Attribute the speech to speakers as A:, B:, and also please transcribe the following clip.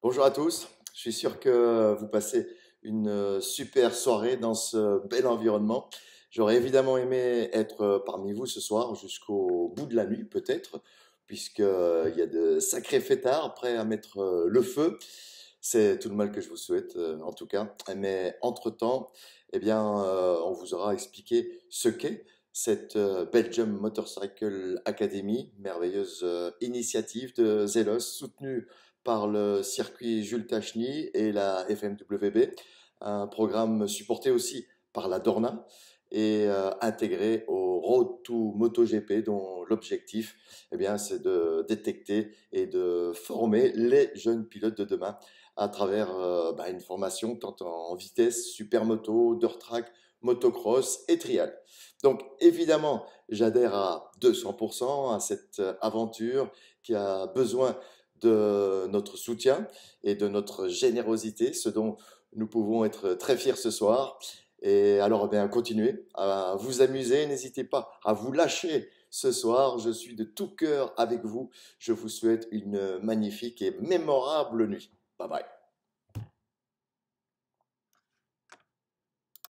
A: Bonjour à tous, je suis sûr que vous passez une super soirée dans ce bel environnement. J'aurais évidemment aimé être parmi vous ce soir jusqu'au bout de la nuit peut-être, puisqu'il y a de sacrés fêtards prêts à mettre le feu. C'est tout le mal que je vous souhaite en tout cas. Mais entre-temps, eh bien, on vous aura expliqué ce qu'est cette Belgium Motorcycle Academy, merveilleuse initiative de Zelos soutenue par le circuit Jules Tachny et la FMWB, un programme supporté aussi par la Dorna et intégré au Road to MotoGP dont l'objectif eh bien, c'est de détecter et de former les jeunes pilotes de demain à travers une formation tant en vitesse, supermoto, dirt track, motocross et trial. Donc évidemment, j'adhère à 200% à cette aventure qui a besoin de notre soutien et de notre générosité, ce dont nous pouvons être très fiers ce soir. Et alors, eh bien, continuez à vous amuser, n'hésitez pas à vous lâcher ce soir. Je suis de tout cœur avec vous. Je vous souhaite une magnifique et mémorable nuit. Bye bye.